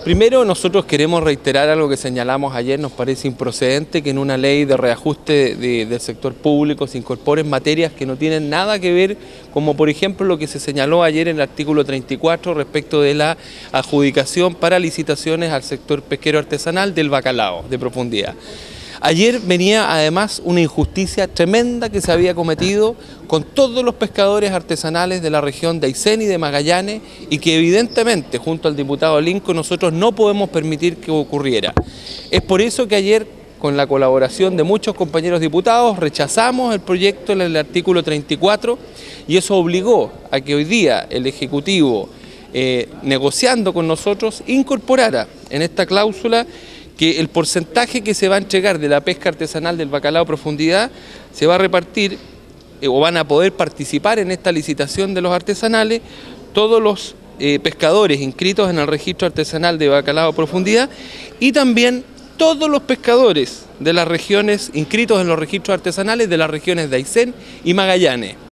Primero, nosotros queremos reiterar algo que señalamos ayer. Nos parece improcedente que en una ley de reajuste del sector público se incorporen materias que no tienen nada que ver, como por ejemplo lo que se señaló ayer en el artículo 34 respecto de la adjudicación para licitaciones al sector pesquero artesanal del bacalao de profundidad. Ayer venía además una injusticia tremenda que se había cometido con todos los pescadores artesanales de la región de Aysén y de Magallanes, y que evidentemente junto al diputado Linco nosotros no podemos permitir que ocurriera. Es por eso que ayer, con la colaboración de muchos compañeros diputados, rechazamos el proyecto en el artículo 34, y eso obligó a que hoy día el Ejecutivo, negociando con nosotros, incorporara en esta cláusula que el porcentaje que se va a entregar de la pesca artesanal del bacalao a profundidad se va a repartir, o van a poder participar en esta licitación de los artesanales todos los pescadores inscritos en el registro artesanal de bacalao a profundidad, y también todos los pescadores de las regiones inscritos en los registros artesanales de las regiones de Aysén y Magallanes.